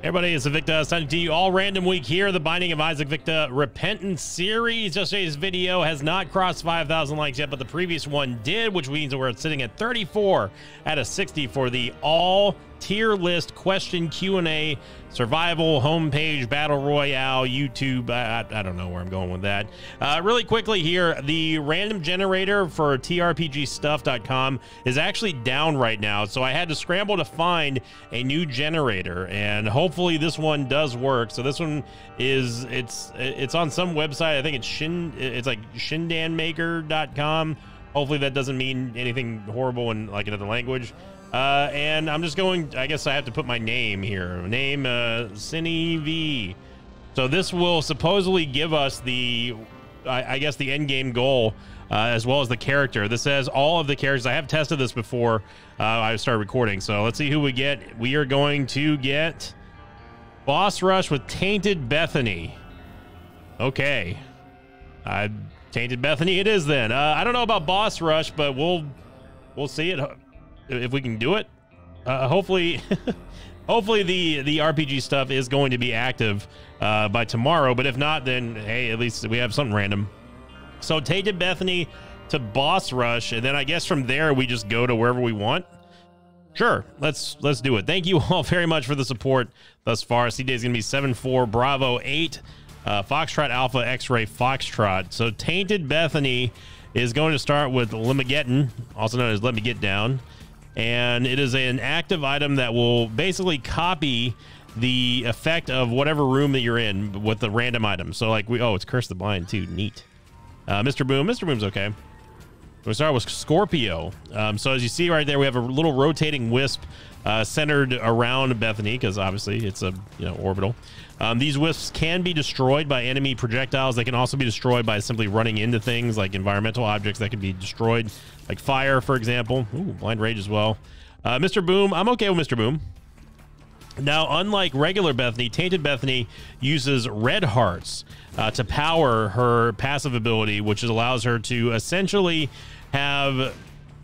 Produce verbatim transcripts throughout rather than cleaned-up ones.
Everybody, it's Invicta signing to you all random week here. The Binding of Isaac Victa Repentance series. Yesterday's video has not crossed five thousand likes yet, but the previous one did, which means we're sitting at thirty-four out of sixty for the all tier list question Q and A survival homepage battle royale YouTube. I, I, I don't know where I'm going with that. Uh, really quickly here, the random generator for T R P G stuff dot com is actually down right now, so I had to scramble to find a new generator, and hopefully this one does work. So this one is it's it's on some website. I think it's shin it's like shindanmaker dot com. Hopefully that doesn't mean anything horrible in like another language. Uh, and I'm just going, I guess I have to put my name here. Name, uh, CineV. So this will supposedly give us the, I, I guess, the end game goal, uh, as well as the character. This says all of the characters. I have tested this before uh, I started recording. So let's see who we get. We are going to get Boss Rush with Tainted Bethany. Okay. Uh, Tainted Bethany it is then. Uh, I don't know about Boss Rush, but we'll, we'll see it. If we can do it, uh, hopefully, hopefully the the R P G stuff is going to be active uh, by tomorrow. But if not, then hey, at least we have something random. So Tainted Bethany to Boss Rush, and then I guess from there we just go to wherever we want. Sure, let's let's do it. Thank you all very much for the support thus far. C Day is gonna be seven four Bravo eight uh, Foxtrot Alpha X-Ray Foxtrot. So Tainted Bethany is going to start with Lemageddon, also known as Let Me Get Down. And it is an active item that will basically copy the effect of whatever room that you're in with the random item. So like we, oh, it's Curse the Blind too. Neat. Uh, Mister Boom. Mister Boom's okay. We start with Scorpio. Um, so as you see right there, we have a little rotating wisp uh, centered around Bethany because obviously it's a you know orbital. Um, these wisps can be destroyed by enemy projectiles. They can also be destroyed by simply running into things like environmental objects that can be destroyed, like fire, for example. Ooh, Blind Rage as well. Uh, Mister Boom, I'm okay with Mister Boom. Now, unlike regular Bethany, Tainted Bethany uses red hearts uh, to power her passive ability, which allows her to essentially have...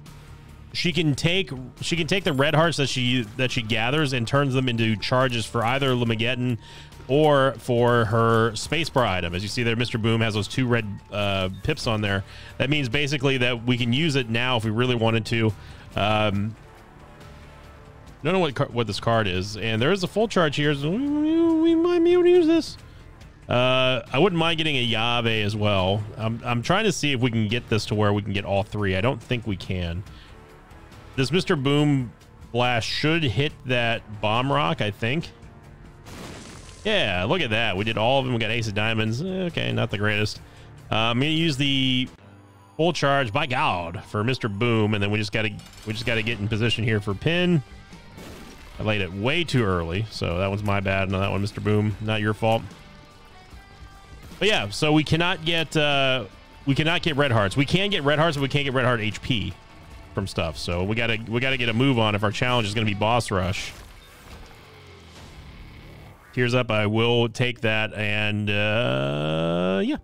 She can take she can take the red hearts that she that she gathers and turns them into charges for either Lemageddon or for her spacebar item. As you see there, Mister Boom has those two red uh, pips on there. That means basically that we can use it now if we really wanted to. Um, I don't know what what this card is, and there is a full charge here, so we, we might be able to use this. Uh, I wouldn't mind getting a Yave as well. I'm I'm trying to see if we can get this to where we can get all three. I don't think we can. This Mister Boom Blast should hit that bomb rock, I think. Yeah, look at that. We did all of them. We got Ace of Diamonds. Okay, not the greatest. Uh, I'm gonna use the full charge by God for Mister Boom, and then we just gotta we just gotta get in position here for pin. I laid it way too early, so that one's my bad. No, that one, Mister Boom, not your fault. But yeah, so we cannot get uh, we cannot get red hearts. We can get red hearts, but we can't get red heart H P from stuff. So we gotta we gotta get a move on if our challenge is gonna be Boss Rush. Tears Up, I will take that, and uh, yeah.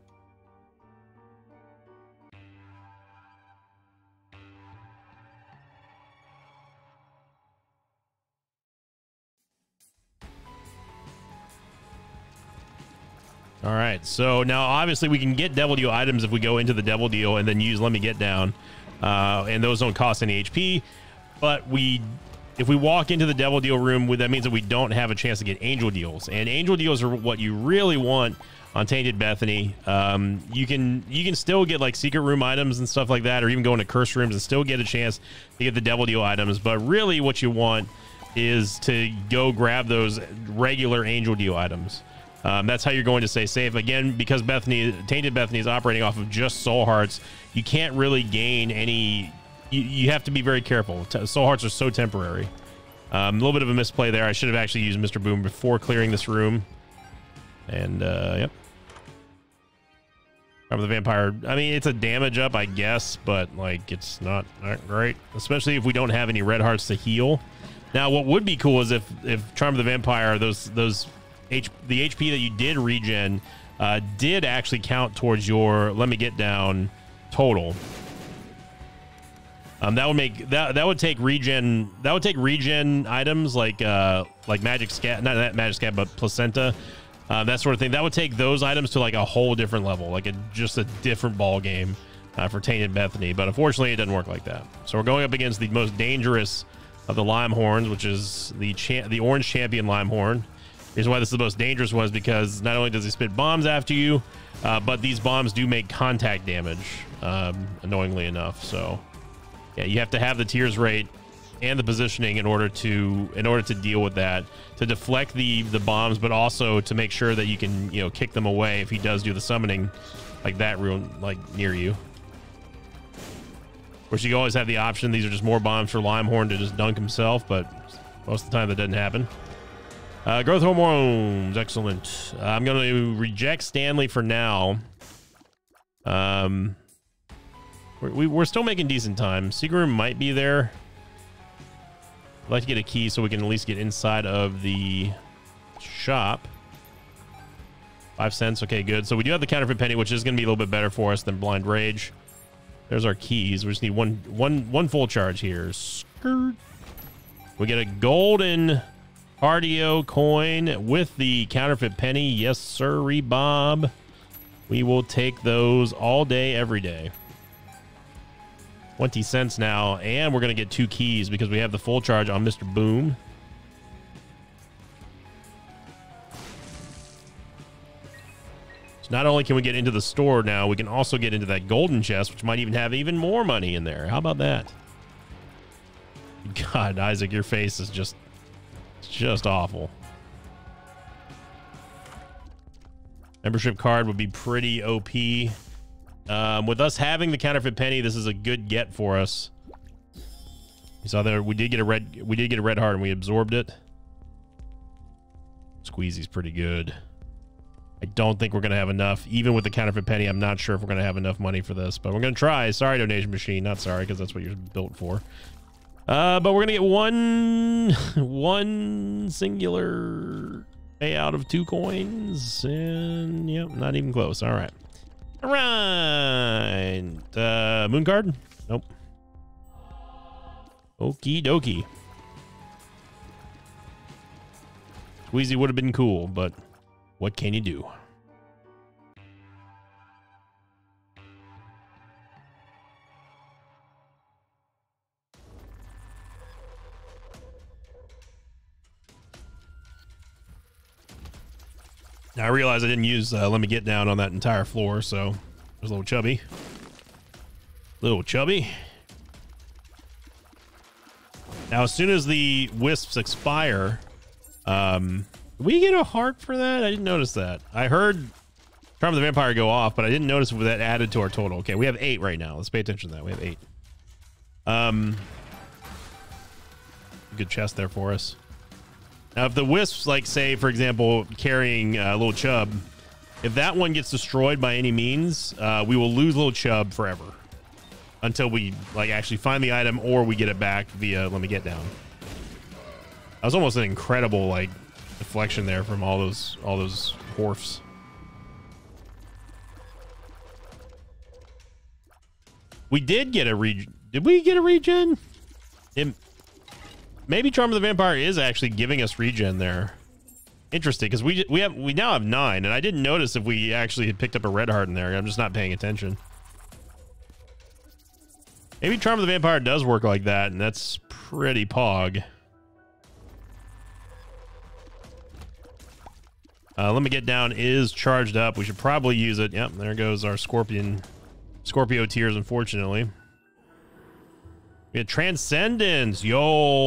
All right, so now obviously we can get Devil Deal items if we go into the Devil Deal and then use Let Me Get Down, uh, and those don't cost any H P. But we, if we walk into the Devil Deal room, that means that we don't have a chance to get Angel Deals, and Angel Deals are what you really want on Tainted Bethany. Um, you can you can still get like secret room items and stuff like that, or even go into curse rooms and still get a chance to get the Devil Deal items. But really, what you want is to go grab those regular Angel Deal items. Um, that's how you're going to stay safe. Again, because Bethany, Tainted Bethany is operating off of just soul hearts, you can't really gain any... You, you have to be very careful. Soul hearts are so temporary. Um, a little bit of a misplay there. I should have actually used Mister Boom before clearing this room. And, uh, yep. Remember the Vampire... I mean, it's a damage up, I guess, but, like, it's not, not great. Especially if we don't have any red hearts to heal. Now, what would be cool is if, if Charm of the Vampire, those... those H the H P that you did regen uh, did actually count towards your Let Me Get Down total. Um, that would make that that would take regen that would take regen items like uh like magic scat not that magic scat but placenta, uh, that sort of thing. That would take those items to like a whole different level, like a just a different ball game uh, for Tainted Bethany. But unfortunately, it doesn't work like that. So we're going up against the most dangerous of the Limehorns, which is the cha the Orange Champion Limehorn. The reason why this is the most dangerous one is because not only does he spit bombs after you, uh, but these bombs do make contact damage, um, annoyingly enough. So. Yeah, you have to have the tears rate and the positioning in order to in order to deal with that, to deflect the the bombs, but also to make sure that you can, you know, kick them away if he does do the summoning like that room like near you. Of course, you always have the option. These are just more bombs for Limehorn to just dunk himself, but most of the time that doesn't happen. Uh, growth hormones, excellent. Uh, I'm going to reject Stanley for now. Um. We're, we're still making decent time. Secret room might be there. I'd like to get a key so we can at least get inside of the shop. Five cents. Okay, good. So we do have the counterfeit penny, which is going to be a little bit better for us than blind rage. There's our keys. We just need one, one, one full charge here. Skirt. We get a golden Cardio coin with the counterfeit penny. Yes, sir, Bob. We will take those all day, every day. twenty cents now, and we're going to get two keys because we have the full charge on Mister Boom. So not only can we get into the store now, we can also get into that golden chest, which might even have even more money in there. How about that? God, Isaac, your face is just, it's just awful. Membership card would be pretty O P. Um, with us having the counterfeit penny, this is a good get for us. You saw there, we did get a red, we did get a red heart, and we absorbed it. Squeezy's pretty good. I don't think we're gonna have enough, even with the counterfeit penny. I'm not sure if we're gonna have enough money for this, but we're gonna try. Sorry, donation machine, not sorry, because that's what you're built for. Uh, but we're gonna get one, one singular payout of two coins, and yep, not even close. All right. All right, uh, moon card? Nope. Okie dokie. Squeezy would have been cool, but what can you do? Now I realize I didn't use uh, Let Me Get Down on that entire floor, so there's a little chubby. Little chubby. Now, as soon as the wisps expire, um, we get a heart for that? I didn't notice that. I heard Charm of the Vampire go off, but I didn't notice that added to our total. Okay, we have eight right now. Let's pay attention to that. We have eight. Um, good chest there for us. Now, if the wisps, like, say, for example, carrying uh, Little Chub, if that one gets destroyed by any means, uh, we will lose Little Chub forever until we, like, actually find the item or we get it back via Let Me Get Down. That was almost an incredible, like, deflection there from all those all those horfs. We did get a regen. Did we get a regen? It, maybe Charm of the Vampire is actually giving us regen there. Interesting, because we we have we now have nine, and I didn't notice if we actually had picked up a red heart in there. I'm just not paying attention. Maybe Charm of the Vampire does work like that, and that's pretty pog. Uh, Let Me Get Down is charged up. We should probably use it. Yep, there goes our Scorpion, Scorpio tears, unfortunately. We had Transcendence. Yo,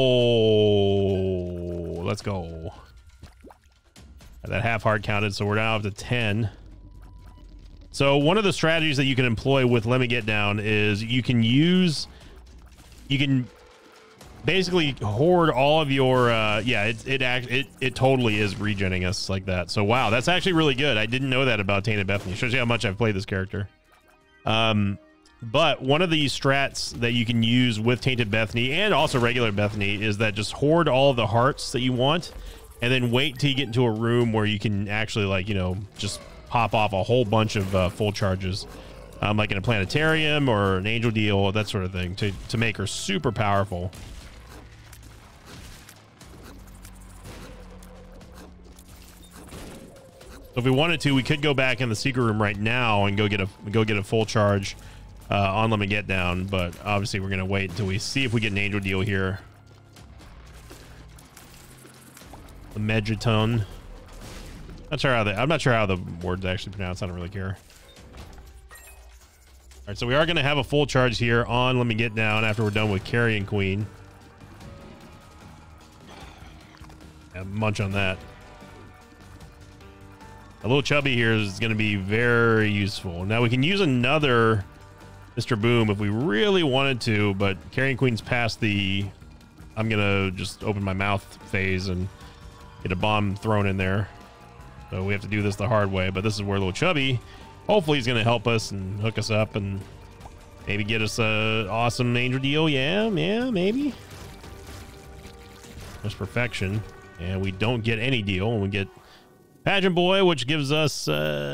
let's go. That half heart counted, so we're now up to ten. So one of the strategies that you can employ with Let Me Get Down is you can use, you can basically hoard all of your, uh, yeah, it it, act, it it totally is regenning us like that. So wow, that's actually really good. I didn't know that about Tainted Bethany. Shows you how much I've played this character. Um, but one of the strats that you can use with Tainted Bethany and also regular Bethany is that just hoard all of the hearts that you want, and then wait till you get into a room where you can actually, like, you know, just pop off a whole bunch of uh, full charges. um, like in a planetarium or an angel deal, that sort of thing, to, to make her super powerful. So if we wanted to, we could go back in the secret room right now and go get a go get a full charge uh, on Let Me Get Down, but obviously we're gonna wait until we see if we get an angel deal here. The Megaton. Not sure how they, I'm not sure how the word's actually pronounced. I don't really care. All right, so we are gonna have a full charge here on Let Me Get Down after we're done with Carrion Queen. Yeah, munch on that. A little chubby here is going to be very useful. Now we can use another Mister Boom if we really wanted to, but Carrion Queen's past the I'm going to just open my mouth phase and get a bomb thrown in there. So we have to do this the hard way, but this is where little chubby, hopefully he's going to help us and hook us up and maybe get us a awesome angel deal. Yeah, yeah, maybe. There's perfection. And we don't get any deal, and we get Pageant Boy, which gives us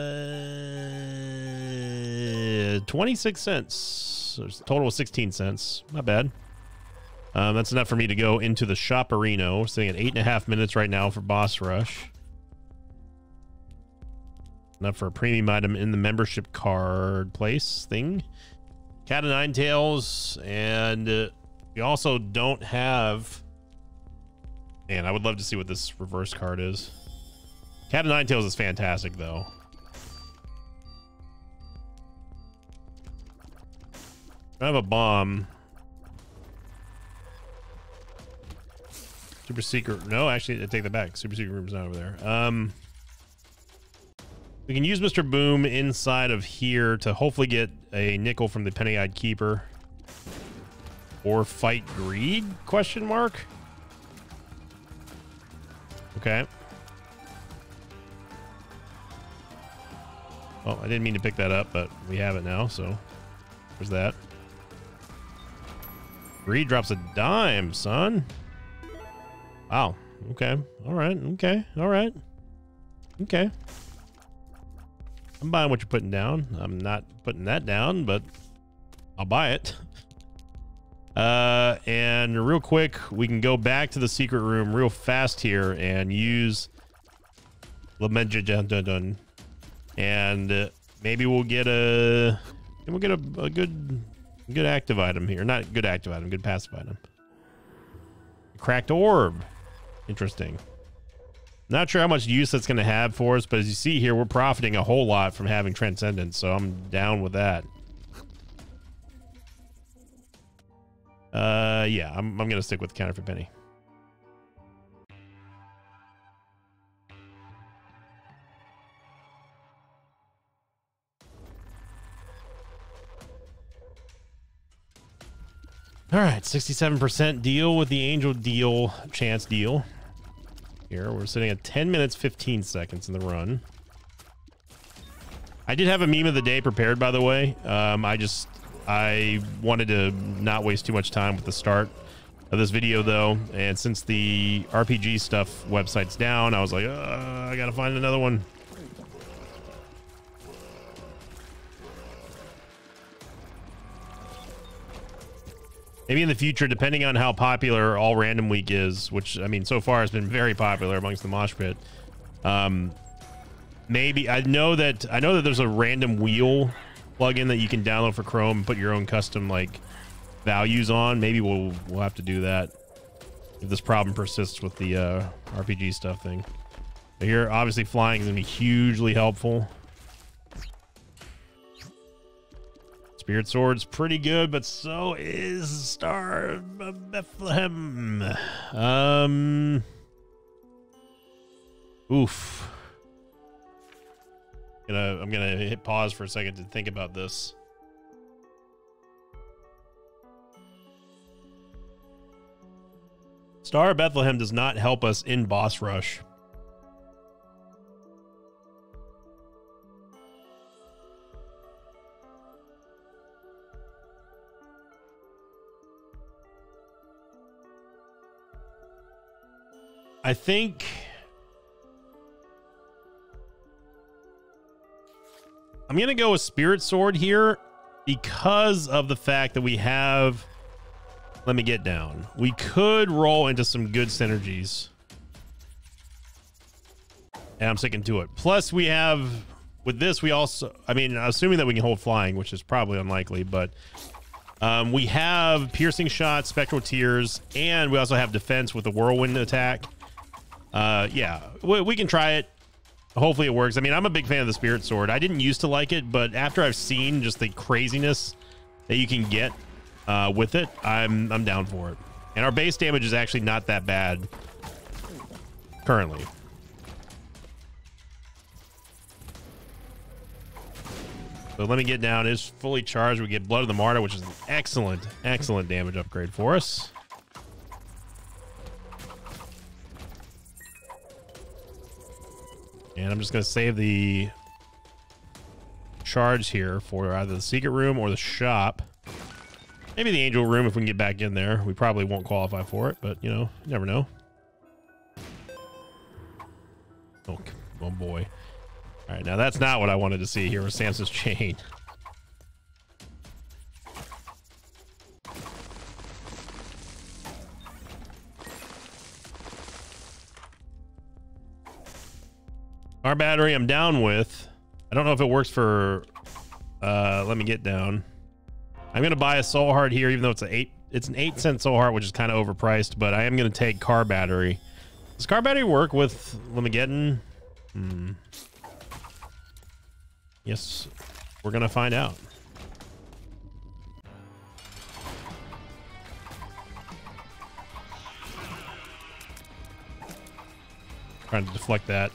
uh, twenty-six cents. So it's a total of sixteen cents. Not bad. Um, that's enough for me to go into the Shopperino. We're sitting at eight and a half minutes right now for Boss Rush. Enough for a premium item in the membership card place thing. Cat of Nine Tails. And uh, we also don't have... Man, I would love to see what this reverse card is. Cat of Nine Tails is fantastic, though. I have a bomb. Super secret. No, actually, I take that back. Super secret room's not over there. Um, we can use Mister Boom inside of here to hopefully get a nickel from the Penny-Eyed Keeper. Or fight greed? Question mark. Okay. Oh, I didn't mean to pick that up, but we have it now, so there's that. Greed drops a dime, son. Wow. Okay. All right. Okay. All right. Okay. I'm buying what you're putting down. I'm not putting that down, but I'll buy it. Uh, and real quick, we can go back to the secret room real fast here and use Lamented, and uh, maybe we'll get a we'll get a, a good good active item here. Not good active item, good passive item. Cracked orb. Interesting. Not sure how much use that's going to have for us, but as you see here, we're profiting a whole lot from having Transcendence, so I'm down with that. Uh, yeah, I'm, I'm going to stick with Counterfeit Penny. All right, sixty-seven percent deal with the angel deal, chance deal. Here, we're sitting at ten minutes, fifteen seconds in the run. I did have a meme of the day prepared, by the way. Um, I just... I wanted to not waste too much time with the start of this video, though, and since the R P G stuff website's down, I was like, uh, I gotta find another one. Maybe in the future, depending on how popular All Random Week is, which, I mean, so far has been very popular amongst the mosh pit. Um, maybe I know that I know that there's a random wheel plugin that you can download for Chrome and put your own custom like values on. Maybe we'll we'll have to do that if this problem persists with the uh, R P G stuff thing. But here, obviously, flying is gonna be hugely helpful. Spirit Sword's pretty good, but so is Star of Bethlehem. Um, oof. Gonna, I'm gonna hit pause for a second to think about this. Star of Bethlehem does not help us in Boss Rush. I think... I'm I'm going to go with Spirit Sword here because of the fact that we have... Let me get down. We could roll into some good synergies. And I'm sticking to it. Plus, we have... With this, we also... I mean, assuming that we can hold flying, which is probably unlikely, but... Um, we have Piercing Shots, Spectral Tears, and we also have Defense with the Whirlwind attack. Uh, yeah, we, we can try it. Hopefully it works. I mean, I'm a big fan of the Spirit Sword. I didn't used to like it, but after I've seen just the craziness that you can get uh, with it, I'm I'm down for it. And our base damage is actually not that bad currently. So let me get down. It's fully charged. We get Blood of the Martyr, which is an excellent, excellent damage upgrade for us. And I'm just going to save the charge here for either the secret room or the shop. Maybe the angel room if we can get back in there. We probably won't qualify for it, but, you know, you never know. Oh, oh boy. All right, now that's not what I wanted to see here with Samson's chain. Our battery I'm down with. I don't know if it works for uh let me get down. I'm gonna buy a soul heart here, even though it's an eight it's an eight cent soul heart, which is kind of overpriced, but I am gonna take car battery. Does car battery work with Lemageddon? Hmm. Yes, we're gonna find out. Trying to deflect that.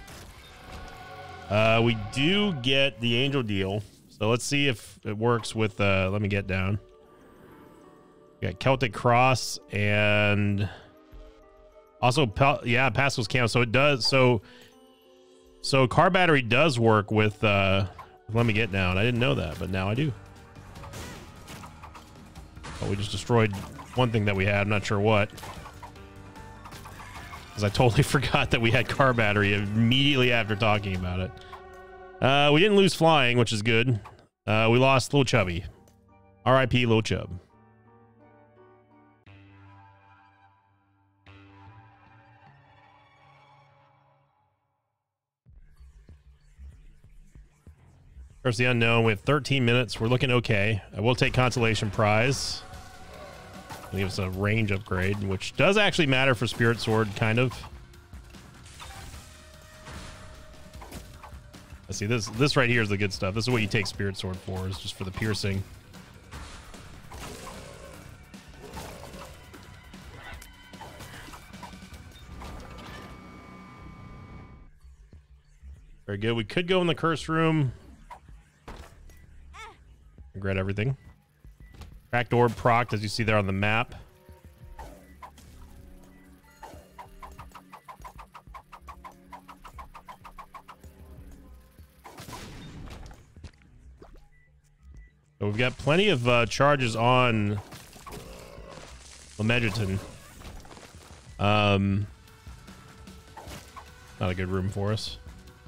Uh, we do get the angel deal, so let's see if it works with. Uh, let me get down. We got Celtic Cross and also, yeah, Pascal's Camp. So it does. So, so car battery does work with. Uh, let me get down. I didn't know that, but now I do. Oh, we just destroyed one thing that we had. I'm not sure what. Because I totally forgot that we had car battery immediately after talking about it. Uh, we didn't lose flying, which is good. Uh, we lost Lil Chubby. R I P Lil Chub. First, the unknown. We have thirteen minutes. We're looking okay. I will take Consolation Prize. It'll give us a range upgrade, which does actually matter for Spirit Sword, kind of. Let's see, this this right here is the good stuff. This is what you take Spirit Sword for, is just for the piercing. Very good. We could go in the curse room. Regret everything. Cracked orb proc, as you see there on the map. So we've got plenty of uh, charges on Lemageddon. Um, not a good room for us.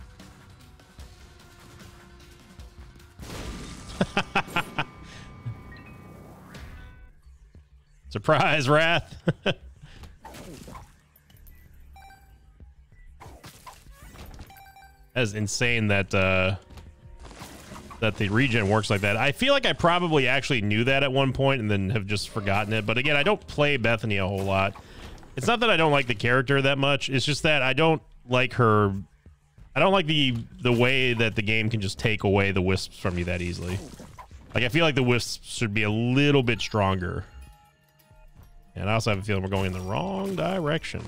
Surprise, Wrath. That is insane that uh, that the regen works like that. I feel like I probably actually knew that at one point and then have just forgotten it. But again, I don't play Bethany a whole lot. It's not that I don't like the character that much. It's just that I don't like her. I don't like the the way that the game can just take away the wisps from you that easily. Like, I feel like the wisps should be a little bit stronger. And I also have a feeling we're going in the wrong direction.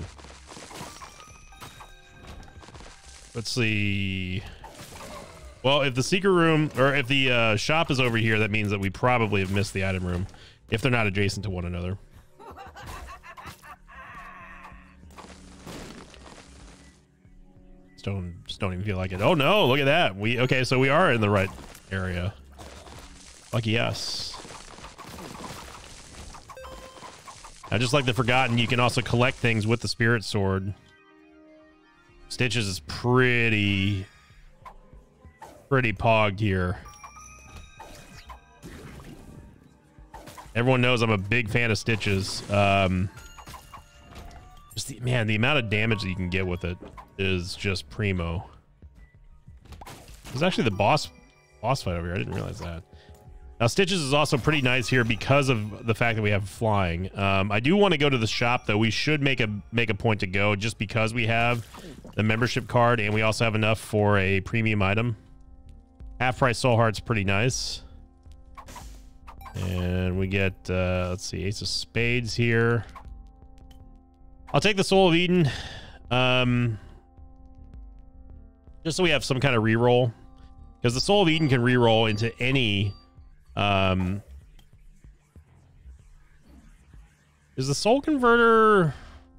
Let's see. Well, if the secret room, or if the uh, shop is over here, that means that we probably have missed the item room, if they're not adjacent to one another. Just don't, just don't even feel like it. Oh no, look at that. We, okay, so we are in the right area. Lucky us. I just like the Forgotten. You can also collect things with the Spirit Sword. Stitches is pretty, pretty pogged here. Everyone knows I'm a big fan of Stitches. Um, just the, man, the amount of damage that you can get with it is just primo. There's actually the boss boss fight over here. I didn't realize that. Now, Stitches is also pretty nice here because of the fact that we have flying. Um, I do want to go to the shop, though. We should make a make a point to go just because we have the membership card and we also have enough for a premium item. Half price soul heart's pretty nice. And we get, uh, let's see, Ace of Spades here. I'll take the Soul of Eden. Um, just so we have some kind of reroll. Because the Soul of Eden can reroll into any... Um, is the Soul Converter...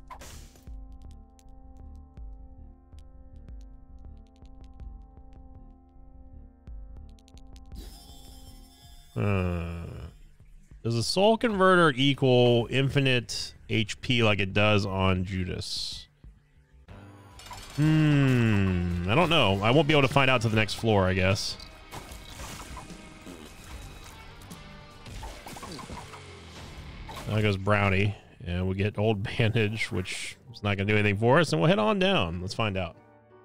Uh, does the Soul Converter equal infinite H P like it does on Judas? Hmm, I don't know. I won't be able to find out to the next floor, I guess. There goes Brownie, and we get Old Bandage, which is not going to do anything for us, and we'll head on down. Let's find out.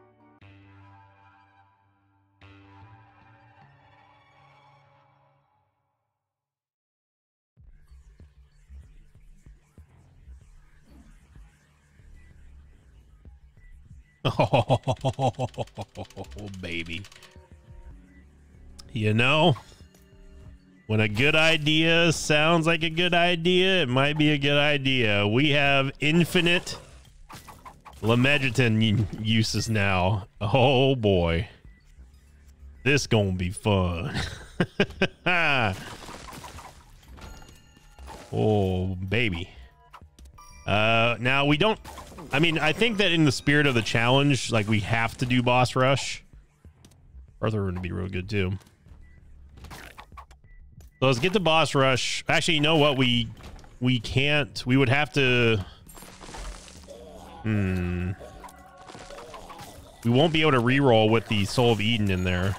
Oh, baby. You know, when a good idea sounds like a good idea, it might be a good idea. We have infinite Lemegeton uses now. Oh, boy. This gonna be fun. Oh, baby. Uh, now, we don't... I mean, I think that in the spirit of the challenge, like, we have to do boss rush. Arthur would be real good, too. So let's get to boss rush. Actually, you know what? We we can't. We would have to... Hmm. We won't be able to reroll with the Soul of Eden in there.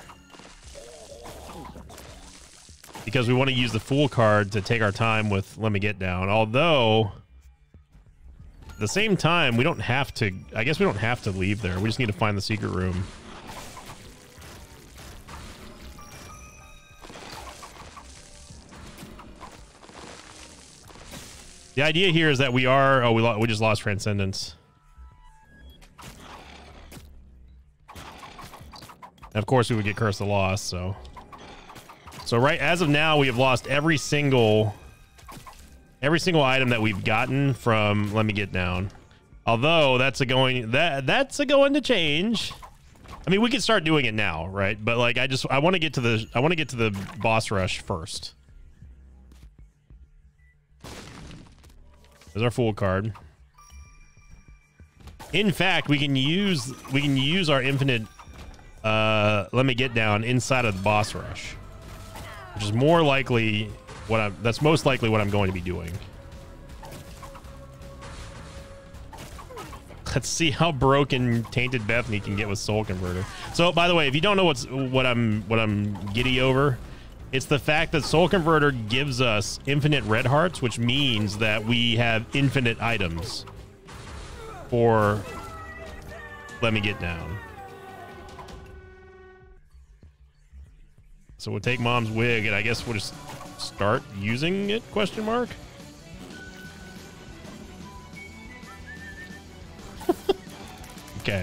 Because we want to use the Fool card to take our time with Let Me Get Down. Although... At the same time, we don't have to... I guess we don't have to leave there. We just need to find the secret room. The idea here is that we are... Oh, we, lo we just lost Transcendence. And of course, we would get Curse of Loss, so... So right as of now, we have lost every single... Every single item that we've gotten from Let Me Get Down. Although that's a going that that's a going to change. I mean, we could start doing it now, right? But like I just I want to get to the I want to get to the boss rush first. There's our Fool card. In fact, we can use we can use our infinite uh Let Me Get Down inside of the boss rush. Which is more likely what I'm, that's most likely what I'm going to be doing. Let's see how broken Tainted Bethany can get with Soul Converter. So, by the way, if you don't know what's what I'm what I'm giddy over, it's the fact that Soul Converter gives us infinite red hearts, which means that we have infinite items for Let Me Get Down. So we'll take Mom's wig, and I guess we'll just start using it, question mark? Okay.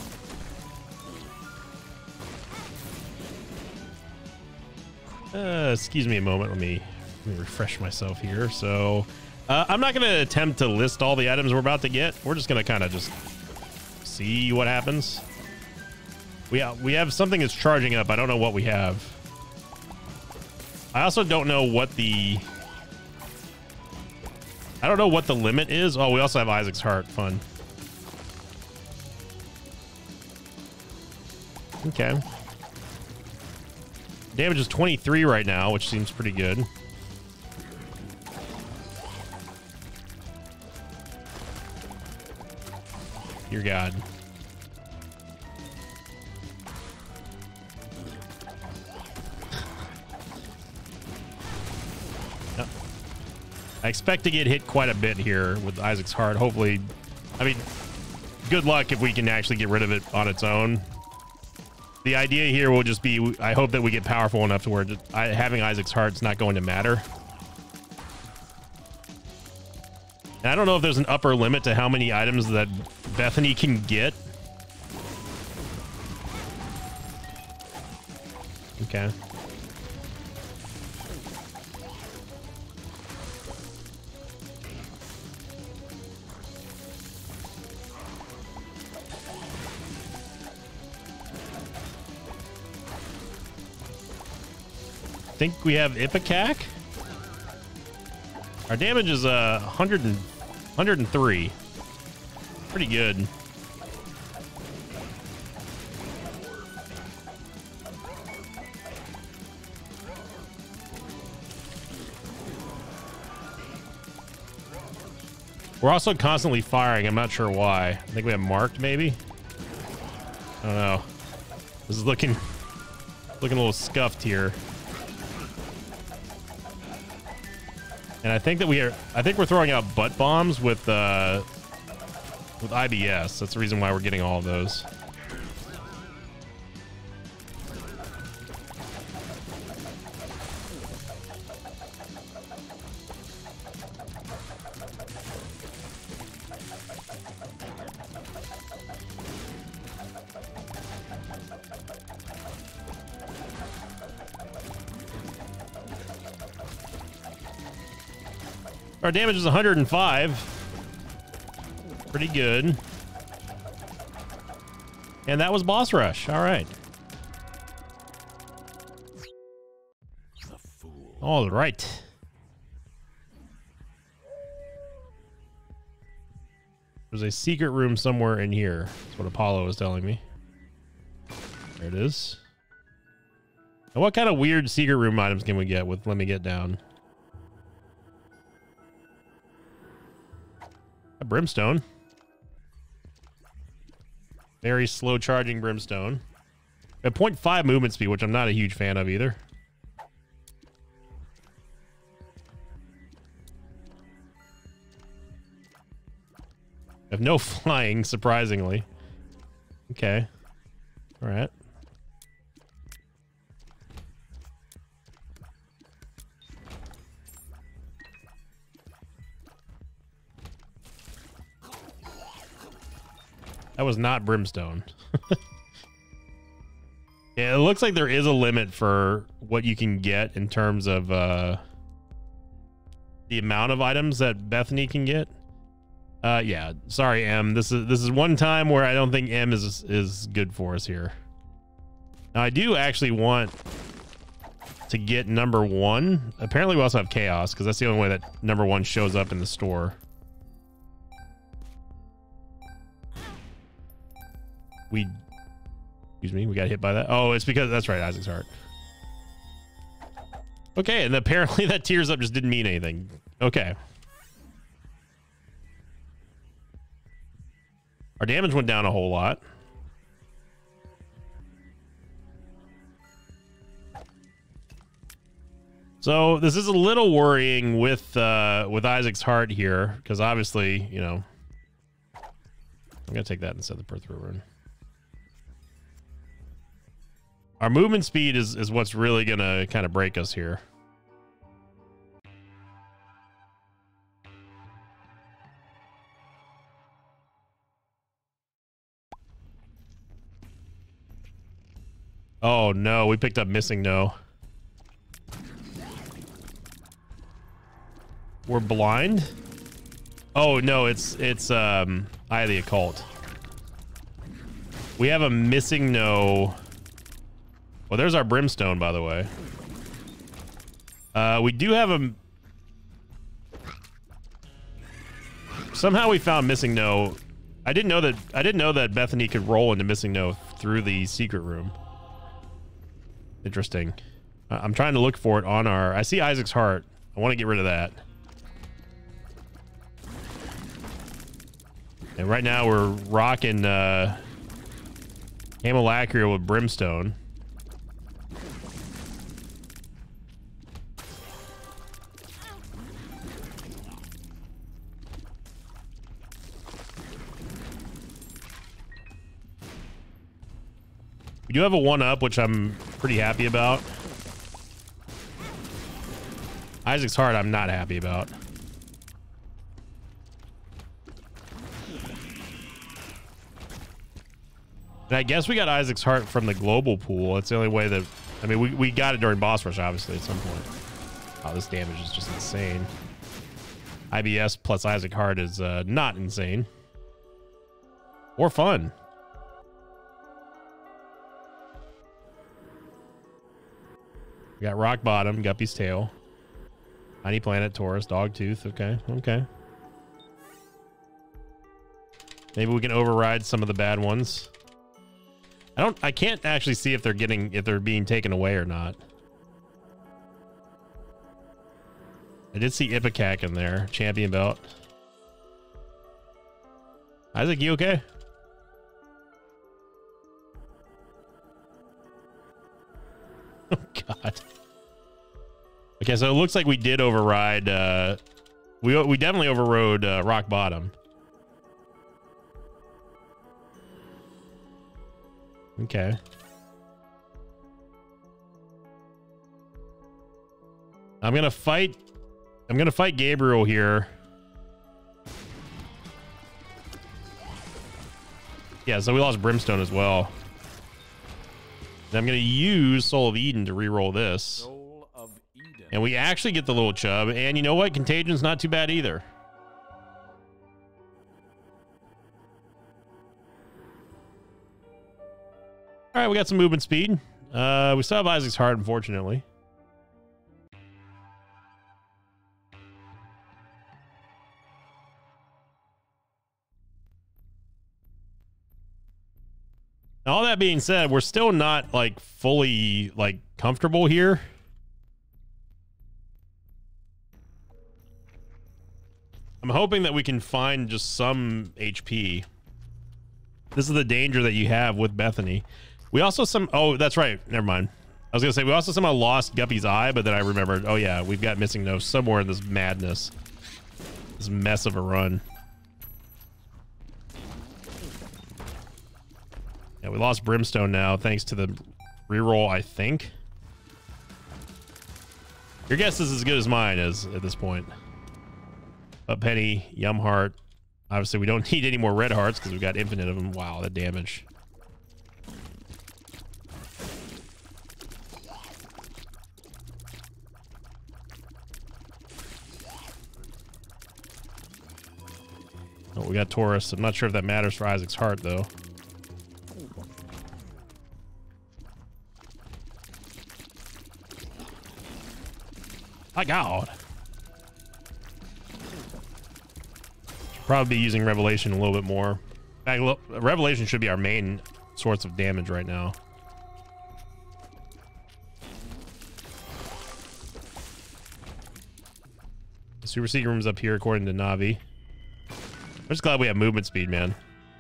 Uh, excuse me a moment. Let me, let me refresh myself here. So uh, I'm not going to attempt to list all the items we're about to get. We're just going to kind of just see what happens. We, ha we have something that's charging up. I don't know what we have. I also don't know what the... I don't know what the limit is. Oh, we also have Isaac's Heart. Fun. Okay. Damage is twenty-three right now, which seems pretty good. Dear God. expect to get hit quite a bit here with Isaac's Heart. Hopefully, I mean, good luck if we can actually get rid of it on its own. The idea here will just be, I hope that we get powerful enough to where just, I, having Isaac's Heart's not going to matter. And I don't know if there's an upper limit to how many items that Bethany can get. Okay. I think we have Ipecac. Our damage is uh, one hundred and, one hundred three. Pretty good. We're also constantly firing. I'm not sure why. I think we have marked, maybe. I don't know. This is looking looking a little scuffed here. And I think that we are. I think we're throwing out butt bombs with uh, with I B S. That's the reason why we're getting all of those. Our damage is one hundred five. Pretty good. And that was Boss Rush. All right. All right. There's a secret room somewhere in here. That's what Apollo was telling me. There it is. And what kind of weird secret room items can we get with Let Me Get Down? A brimstone. Very slow charging brimstone. At zero point five movement speed, which I'm not a huge fan of either. I have no flying, surprisingly. Okay. All right. That was not brimstone. Yeah, it looks like there is a limit for what you can get in terms of uh, the amount of items that Bethany can get. Uh, yeah, sorry, M. This is this is one time where I don't think M is is good for us here. Now I do actually want to get number one. Apparently, we also have Chaos because that's the only way that number one shows up in the store. We, excuse me, we got hit by that. Oh, it's because, that's right, Isaac's Heart. Okay, and apparently that tears up just didn't mean anything. Okay. Our damage went down a whole lot. So this is a little worrying with uh, with Isaac's Heart here, because obviously, you know, I'm gonna take that instead of the Perthrow Rune. Our movement speed is, is what's really going to kind of break us here. Oh, no. We picked up Missing No. We're blind? Oh, no. It's, it's um, Eye of the Occult. We have a Missing No... Well, there's our brimstone, by the way. Uh, we do have a... Somehow we found Missing No. I didn't know that I didn't know that Bethany could roll into Missing No through the secret room. Interesting. Uh, I'm trying to look for it on our... I see Isaac's Heart. I want to get rid of that. And right now we're rocking uh, Amalacria with brimstone. We do have a one up, which I'm pretty happy about. Isaac's Heart, I'm not happy about. And I guess we got Isaac's Heart from the global pool. That's the only way that... I mean, we, we got it during boss rush, obviously, at some point. Oh, this damage is just insane. I B S plus Isaac Heart is uh, not insane. Or fun. We got Rock Bottom, Guppy's Tail. Tiny Planet, Taurus, Dogtooth. Okay, okay. Maybe we can override some of the bad ones. I don't I can't actually see if they're getting if they're being taken away or not. I did see Ipecac in there, champion belt. Isaac, you okay? Oh god. Okay, so it looks like we did override uh we we definitely overrode uh, Rock Bottom. Okay. I'm gonna fight. I'm gonna fight Gabriel here. Yeah, so we lost Brimstone as well. And I'm gonna use Soul of Eden to reroll this. Soul of Eden. And we actually get the little chub. And you know what? Contagion's not too bad either. All right, we got some movement speed. Uh, we still have Isaac's Heart, unfortunately. All that being said, we're still not like fully like comfortable here. I'm hoping that we can find just some H P. This is the danger that you have with Bethany. We also some oh that's right, never mind. I was gonna say we also somehow lost Guppy's eye, but then I remembered, oh yeah, we've got Missing No somewhere in this madness. This mess of a run. Yeah, we lost Brimstone now, thanks to the reroll, I think. Your guess is as good as mine is at this point. But Penny, Yum Heart. Obviously, we don't need any more red hearts because we've got infinite of them. Wow, that damage. Oh, we got Taurus. I'm not sure if that matters for Isaac's Heart, though. My God. Should probably be using Revelation a little bit more. In fact, look, Revelation should be our main source of damage right now. The Super Secret Room's up here, according to Navi. I'm just glad we have movement speed, man.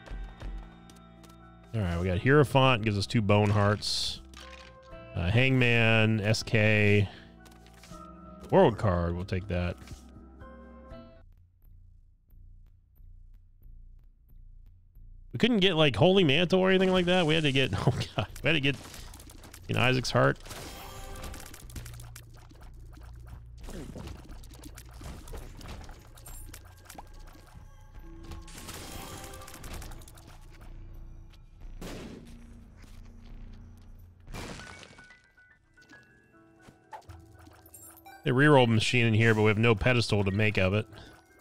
All right, we got Hierophant, gives us two bone hearts. Uh, Hangman, S K. World card, we'll take that. We couldn't get like Holy Mantle or anything like that. We had to get, oh god, we had to get in Isaac's Heart. They reroll machine in here, but we have no pedestal to make of it.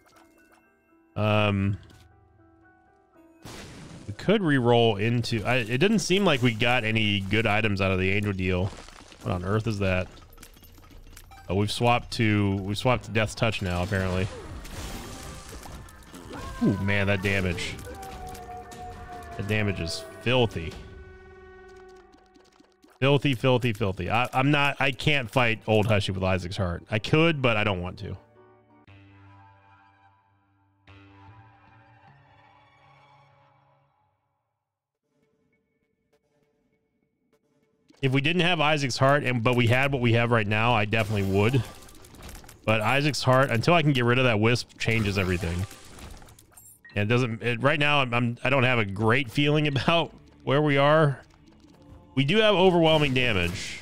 Um, we could reroll into. I, it didn't seem like we got any good items out of the angel deal. What on earth is that? Oh, we've swapped to we swapped to Death's Touch now. Apparently. Ooh, man, that damage. That damage is filthy. Filthy, filthy, filthy. I, I'm not, I can't fight Old Hushy with Isaac's Heart. I could, but I don't want to. If we didn't have Isaac's Heart, and but we had what we have right now, I definitely would. But Isaac's Heart, until I can get rid of that Wisp, changes everything. And it doesn't, it, right now, I'm, I'm, I don't have a great feeling about where we are. We do have overwhelming damage.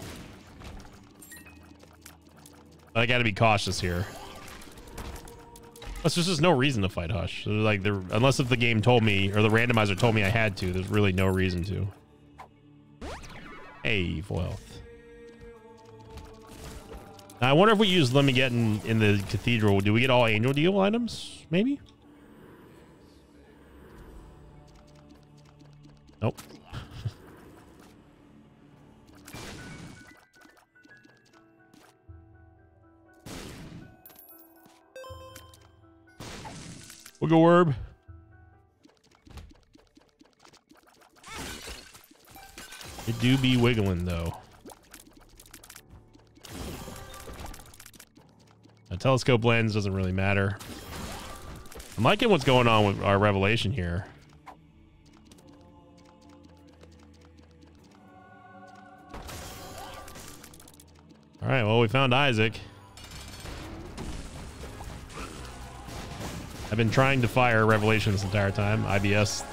I got to be cautious here. Plus, there's just no reason to fight Hush. Like, there, unless if the game told me, or the randomizer told me I had to, there's really no reason to. Hey, full health. Now, I wonder if we use Let Me Get in, in the Cathedral. Do we get all Angel Deal items? Maybe? Nope. Wiggle Werb. It do be wiggling though. A telescope lens doesn't really matter. I'm liking what's going on with our revelation here. All right, well, we found Isaac. I've been trying to fire Revelation this entire time. I B S.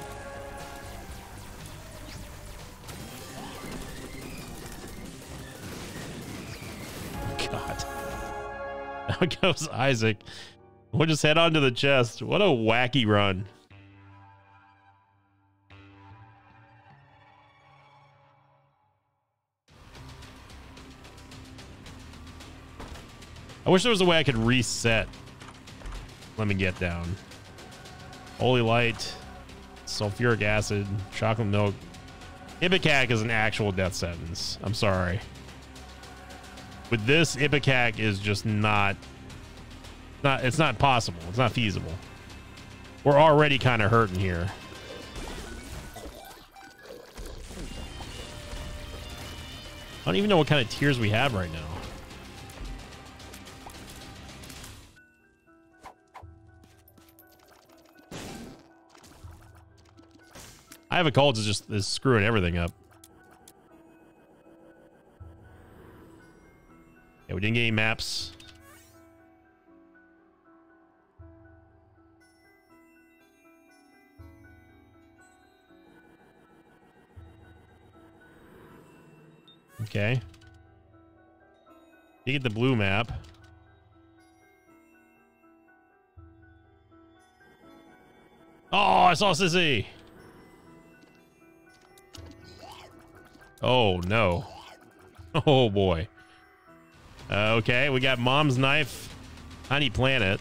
God. Now goes Isaac. We'll just head on to the chest. What a wacky run. I wish there was a way I could reset. Let me get down. Holy light, sulfuric acid, chocolate milk. Ipecac is an actual death sentence. I'm sorry. With this, Ipecac is just not, not. It's not possible. It's not feasible. We're already kind of hurting here. I don't even know what kind of tiers we have right now. I have a cult is just is screwing everything up. Yeah, we didn't get any maps. Okay. You get the blue map. Oh, I saw Sissy. Oh, no. Oh, boy. Uh, okay, we got Mom's Knife, Honey Planet.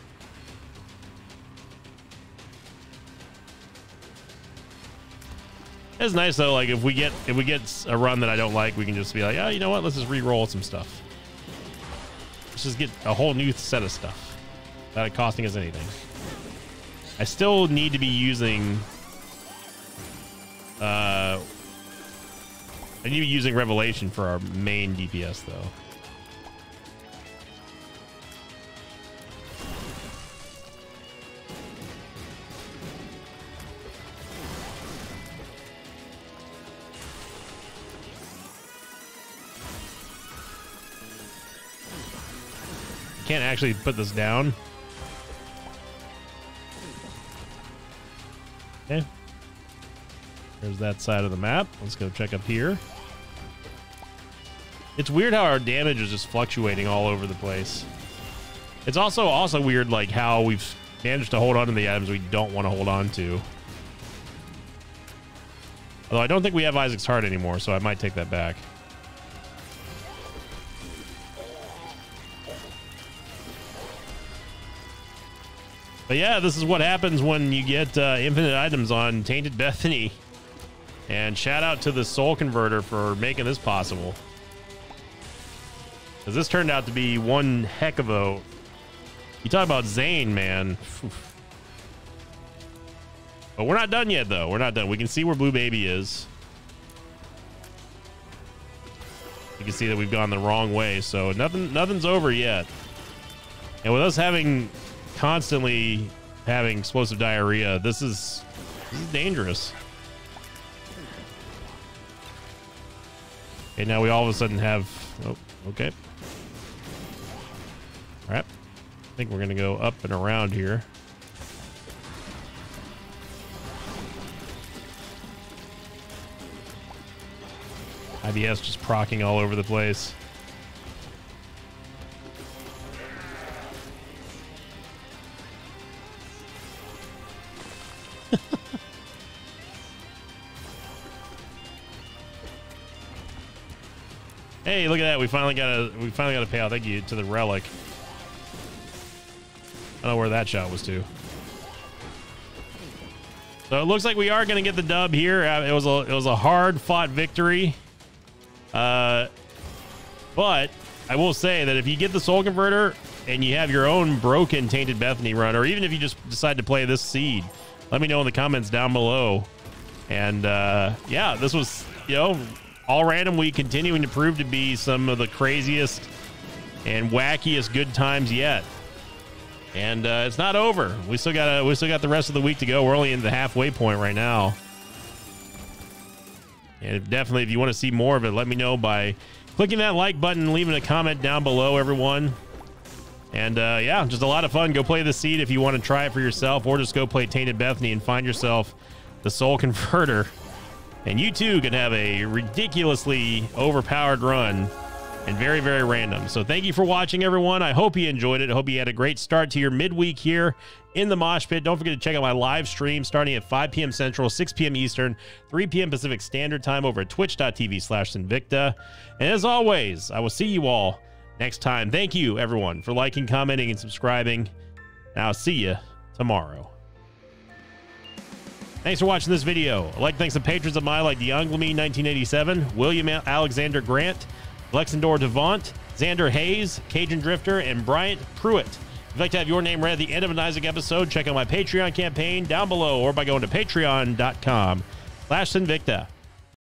It's nice, though, like, if we get if we get a run that I don't like, we can just be like, oh, you know what? Let's just re-roll some stuff. Let's just get a whole new set of stuff without it costing us anything. I still need to be using... Uh... I need to be using Revelation for our main D P S, though. Can't actually put this down. Okay. There's that side of the map. Let's go check up here. It's weird how our damage is just fluctuating all over the place. It's also also weird like how we've managed to hold on to the items we don't want to hold on to. Although I don't think we have Isaac's heart anymore, so I might take that back. But yeah, this is what happens when you get uh, infinite items on Tainted Bethany. And shout out to the Soul Converter for making this possible. Because this turned out to be one heck of a... You talk about Zane, man. Oof. But we're not done yet, though. We're not done. We can see where Blue Baby is. You can see that we've gone the wrong way. So nothing, nothing's over yet. And with us having... constantly having explosive diarrhea, this is, this is dangerous. Okay, now we all of a sudden have... Oh, okay. All right. I think we're going to go up and around here. I B S just procking all over the place. Hey, look at that. We finally got a we finally got a payout. Thank you to the relic. I don't know where that shot was to. So it looks like we are going to get the dub here. Uh, it was a it was a hard fought victory. Uh, but I will say that if you get the Soul Converter and you have your own broken Tainted Bethany run, or even if you just decide to play this seed, let me know in the comments down below. And uh, yeah, this was, you know, all random week continuing to prove to be some of the craziest and wackiest good times yet. And uh, it's not over. We still got we still got the rest of the week to go. We're only in the halfway point right now. And if, definitely, if you want to see more of it, let me know by clicking that like button and leaving a comment down below, everyone. And uh, yeah, just a lot of fun. Go play the seed if you want to try it for yourself, or just go play Tainted Bethany and find yourself the Soul Converter. And you too can have a ridiculously overpowered run and very, very random. So thank you for watching, everyone. I hope you enjoyed it. I hope you had a great start to your midweek here in the Mosh Pit. Don't forget to check out my live stream starting at five p m Central, six p m Eastern, three p m Pacific Standard Time over at twitch dot t v slash Sinvicta. And as always, I will see you all next time. Thank you, everyone, for liking, commenting, and subscribing. And I'll see you tomorrow. Thanks for watching this video. I'd like to thank some patrons of mine like Deonglemy nineteen eighty-seven, William Alexander Grant, Lexendor Devant, Xander Hayes, Cajun Drifter, and Bryant Pruitt. If you'd like to have your name read at the end of an Isaac episode, check out my Patreon campaign down below or by going to patreon dot com slash Sinvicta.